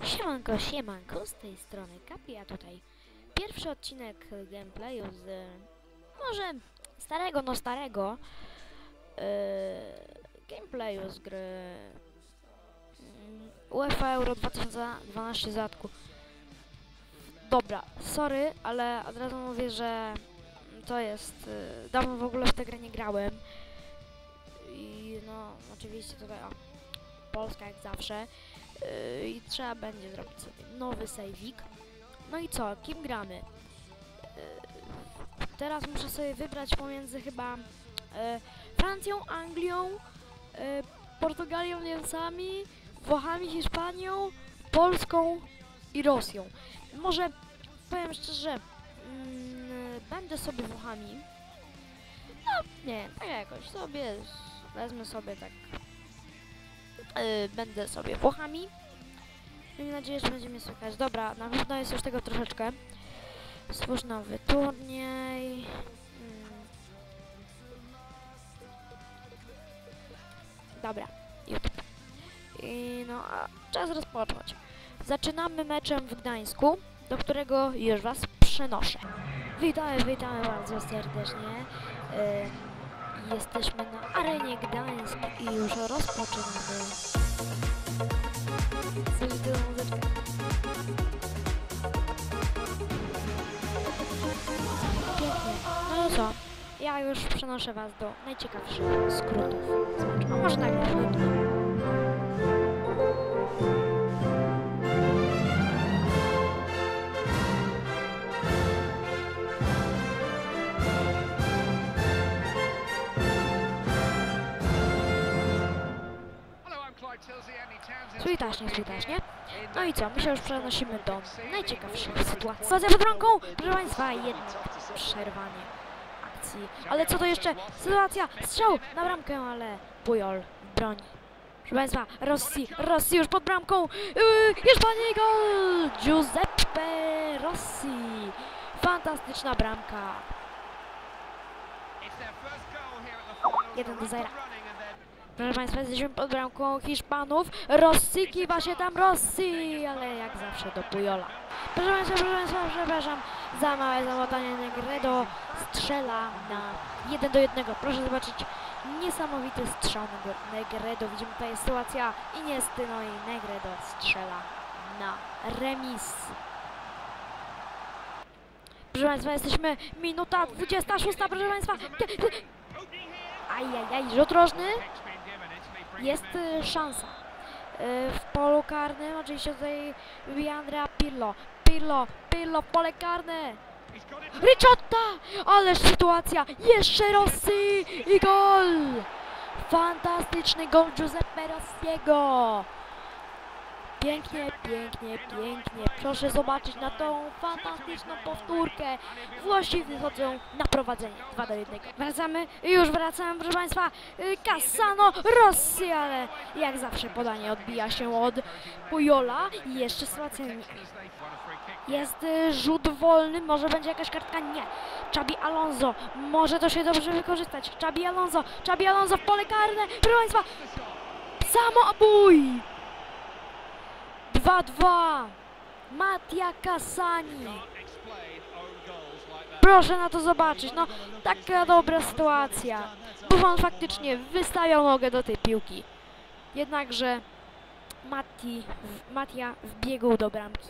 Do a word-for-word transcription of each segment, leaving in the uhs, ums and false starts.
Siemanko, siemanko, z tej strony Kapi, a tutaj pierwszy odcinek gameplayu z może starego, no starego yy, gameplayu z gry yy, UEFA Euro dwa tysiące dwanaście zatku. Dobra, sorry, ale od razu mówię, że to jest, yy, dawno w ogóle w tę grę nie grałem i no oczywiście tutaj o, Polska jak zawsze. Yy, I trzeba będzie zrobić sobie nowy save'ik. No i co? Kim gramy? Yy, teraz muszę sobie wybrać pomiędzy chyba yy, Francją, Anglią, yy, Portugalią, Niemcami, Włochami, Hiszpanią, Polską i Rosją. Może powiem szczerze, yy, będę sobie Włochami. No nie, tak jakoś sobie wezmę sobie tak. Yy, będę sobie Włochami. Mam nadzieję, że będzie mnie słychać. Dobra, na pewno jest już tego troszeczkę. Stwórz nowy turniej. Hmm. Dobra, YouTube. I no, a czas rozpocząć. Zaczynamy meczem w Gdańsku, do którego już was przenoszę. Witamy, witamy bardzo serdecznie. Yy, Jesteśmy na arenie Gdańsk i już rozpoczynamy. Słyszę tę muzyczkę. Pięknie. No to co? Ja już przenoszę was do najciekawszych skrótów z meczu. A może najpierw skrótów. Słytaśnie, słytaśnie. No i co? My się już przenosimy do najciekawszych sytuacji. Sytuacja pod bramką! Proszę Państwa, jednak przerwanie akcji. Ale co to jeszcze? Sytuacja! Strzał na bramkę, ale Pujol broni. Proszę Państwa, Rossi, Rossi już pod bramką! Yy, Hiszpanii gol! Giuseppe Rossi! Fantastyczna bramka. jeden do zera. Proszę Państwa, jesteśmy pod bramką Hiszpanów. Rossi, kiwa się tam Rossi, ale jak zawsze do Pujola. Proszę Państwa, proszę Państwa, przepraszam za małe zamotanie. Negredo strzela na jeden do jednego. Proszę zobaczyć niesamowity strzał Negredo. Widzimy tutaj sytuacja Iniesty, no i Negredo strzela na remis. Proszę Państwa, jesteśmy minuta dwudziesta szósta, proszę Państwa. Ajajaj, rzut rożny. Jest y, szansa. Y, w polu karnym oczywiście tutaj Andrea Pirlo. Pirlo, Pirlo, pole karne. Ricciotta! Ależ sytuacja. Jeszcze Rossi i gol! Fantastyczny gol Giuseppe Rossiego. Pięknie, pięknie, pięknie. Proszę zobaczyć na tą fantastyczną powtórkę. Włosi wychodzą na prowadzenie. dwa do jednego. Wracamy, już wracamy, proszę Państwa. Cassano, Rossi, ale jak zawsze podanie odbija się od Pujola. I jeszcze sytuacja nie. Jest rzut wolny, może będzie jakaś kartka? Nie. Xabi Alonso, może to się dobrze wykorzystać. Xabi Alonso, Xabi Alonso w pole karne. Proszę Państwa, samobój! dwa dwa. Mattia Cassani. Proszę na to zobaczyć. No, taka dobra sytuacja. Buffon faktycznie wystawiał nogę do tej piłki. Jednakże Matti, Mattia wbiegł do bramki.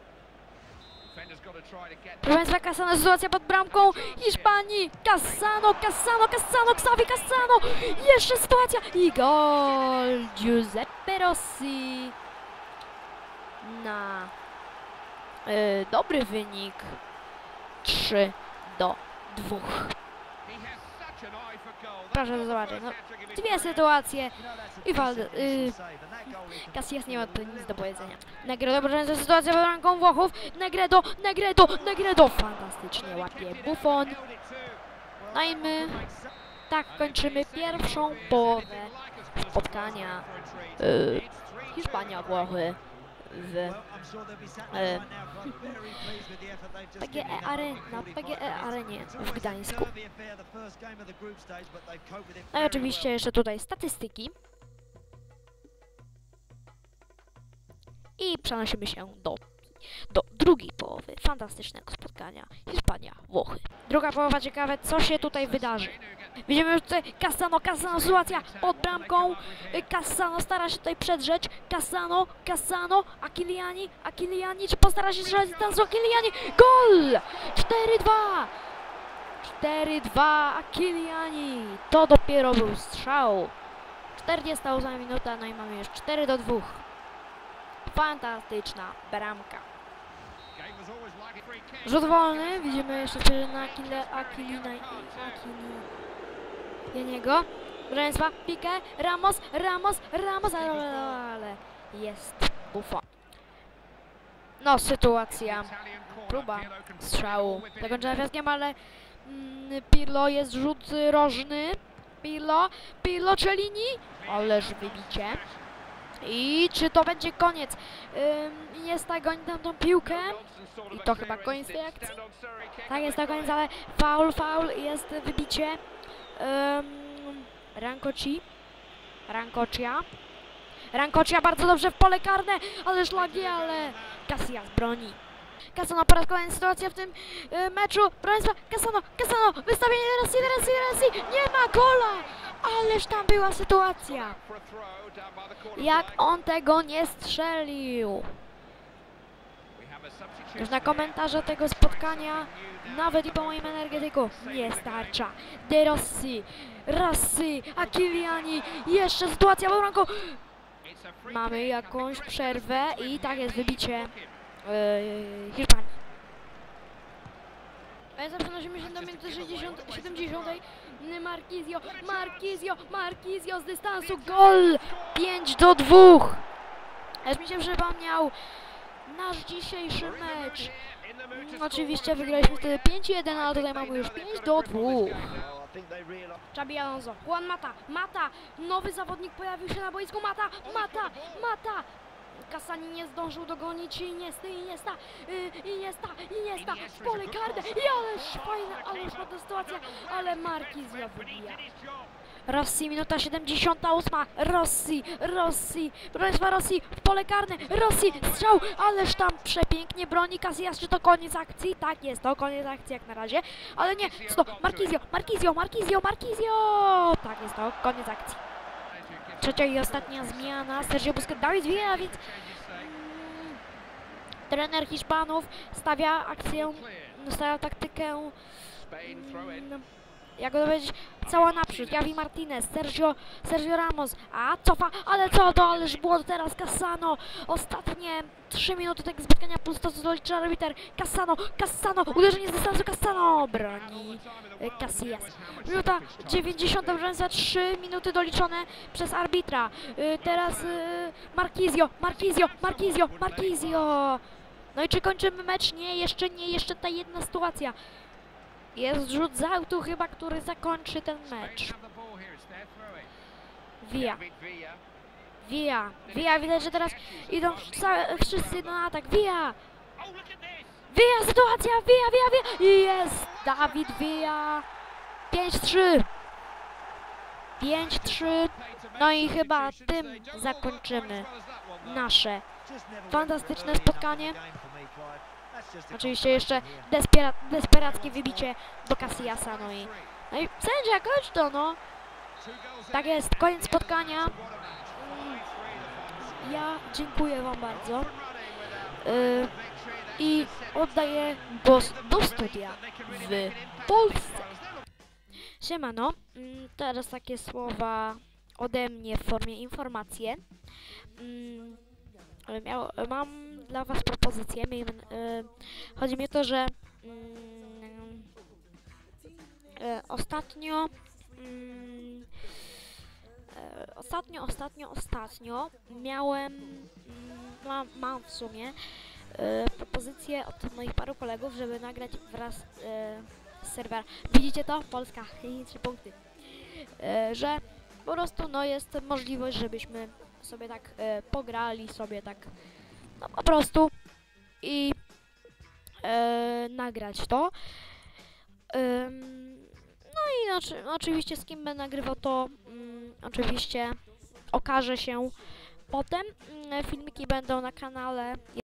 Proszę Państwa, Cassano, sytuacja pod bramką Hiszpanii. Cassano, Cassano, Cassano, Xavi Cassano. Jeszcze sytuacja i gol Giuseppe Rossi. Na y, dobry wynik trzy do dwóch. Proszę zobaczyć, no, dwie sytuacje i Wald... Y, Casillas nie ma tu nic do powiedzenia. Negredo, proszę, sytuacja pod bramką Włochów. Negredo, Negredo, Negredo. Fantastycznie łapie Buffon. No i my tak kończymy pierwszą połowę spotkania y, Hiszpania-Włochy w e, P G E Arena, na P G E Arenie w Gdańsku. No i oczywiście jeszcze tutaj statystyki. i przenosimy się do, do drugiej połowy fantastycznego spotkania Hiszpania-Włochy. Druga połowa, ciekawe, co się tutaj wydarzy. Widzimy już tutaj Cassano, Cassano, sytuacja pod bramką. Cassano stara się tutaj przedrzeć. Cassano, Cassano, Aquiliani, Aquiliani, czy postara się strzelać z dystansu Aquiliani? Gol! cztery dwa! cztery dwa, Aquiliani. To dopiero był strzał. czterdziesta ósma minuta, no i mamy już cztery do dwóch. Fantastyczna bramka. Rzut wolny, widzimy jeszcze na Akile, Aquilina i Aquiliniego. Proszę Państwa, Piqué, Ramos, Ramos, Ramos, ale, ale jest Buffon. No, sytuacja, próba strzału zakończona fiaskiem, ale mm, Pirlo, jest rzut rożny. Pirlo, Pirlo, Cellini, ależ wybicie. I czy to będzie koniec? Ym, jest tak, goni tam tą piłkę. I to chyba koniec tej akcji. Tak, jest to koniec, ale faul, faul, jest wybicie. Ym, Rankoci. Rankocia. Rankocia bardzo dobrze w pole karne, ale szlagi, ale Casillas broni. Cassano po raz kolejny sytuacja w tym y, meczu. Proszę Państwa, Cassano, Cassano, wystawienie Rossi, Rossi, Rossi, nie ma gola! Ależ tam była sytuacja. Jak on tego nie strzelił. Już na komentarze tego spotkania, nawet i po moim energetyku, nie starcza. De Rossi, Rossi, Aquiliani, jeszcze sytuacja w bramką. Mamy jakąś przerwę i tak jest wybicie yy, Hiszpanii. A ja przenosimy się do minuty sześćdziesiątej, siedemdziesiątej. Marquisio, Marquisio, Marquisio z dystansu, gol! pięć do dwóch. Aż mi się przypomniał nasz dzisiejszy mecz. Mm, oczywiście wygraliśmy wtedy pięć jeden, ale tutaj mamy już pięć do dwóch. Xabi Alonso, Juan Mata, Mata, nowy zawodnik pojawił się na boisku, Mata, Mata, Mata. Cassani nie zdążył dogonić Iniesty, Iniesta, yy, Iniesta, Iniesta, w pole karne i ależ fajna, ależ ładna sytuacja, ale Marquisio wybija. Rossi, minuta siedemdziesiąta ósma, Rossi, Rossi, proszę Państwa, Rossi, w pole karne, Rossi, strzał, ależ tam przepięknie broni Casillas, czy to koniec akcji? Tak, jest to koniec akcji jak na razie, ale nie, co to, Marquisio, Marquisio, Marquisio, Marquisio, tak, jest to koniec akcji. Trzecia i ostatnia zmiana, Sergio Busquets, Dawid Villa, więc mm, trener Hiszpanów stawia akcję, stawia taktykę, mm, jak to powiedzieć, cała naprzód. Javi Martinez, Sergio, Sergio Ramos, a cofa, ale co to, ależ błąd teraz Cassano. Ostatnie trzy minuty tego spotkania plus to, co dolicza arbiter. Cassano, Cassano, uderzenie z dystansu, Cassano, broni Casillas. Minuta dziewięćdziesiąta, proszę Państwa, trzy minuty doliczone przez arbitra. Yy, teraz yy, Marquisio, Marquisio, Marquisio, Marquisio. No i czy kończymy mecz? Nie, jeszcze nie, jeszcze ta jedna sytuacja. Jest rzut z autu chyba, który zakończy ten mecz. Villa. Villa. Villa, widać, że teraz idą wszyscy na atak. Villa. Villa, sytuacja, Villa, Villa, Villa. I jest David Villa. pięć trzy. pięć trzy. No i chyba tym zakończymy nasze fantastyczne spotkanie. Oczywiście jeszcze despera desperackie wybicie do Casillasa, no i, no i sędzia, kończ to, no. Tak jest, koniec spotkania. Ja dziękuję Wam bardzo. Yy, I oddaję głos do studia w Polsce. Siemano, yy, teraz takie słowa ode mnie w formie informacji. Yy, miał, mam dla Was propozycję. Yy, chodzi mi o to, że yy, yy, ostatnio yy, Ostatnio, ostatnio, ostatnio miałem, mam, mam w sumie e, propozycję od moich paru kolegów, żeby nagrać wraz e, z serwera. Widzicie to? Polska, trzy punkty. E, że po prostu no jest możliwość, żebyśmy sobie tak e, pograli sobie tak, no po prostu i e, nagrać to. E, No i oczy, oczywiście z kim będę nagrywał, to mm, oczywiście okaże się Potem mm, filmiki będą na kanale